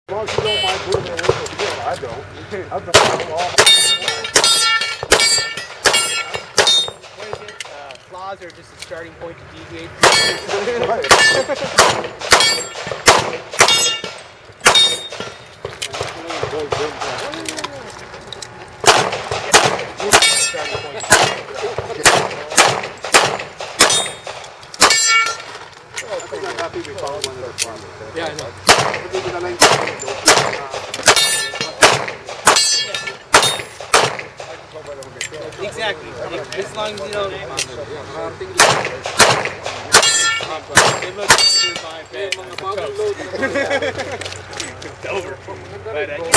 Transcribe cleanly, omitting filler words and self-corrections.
As long as you don't mind putting it in the field, I don't. I've been all What is it? Flaws are just a starting point to deviate. right. Starting point. I think I'm happy we found one of their farmers. Yeah, I know. Exactly. As long as you don't. They look fine. It's over. But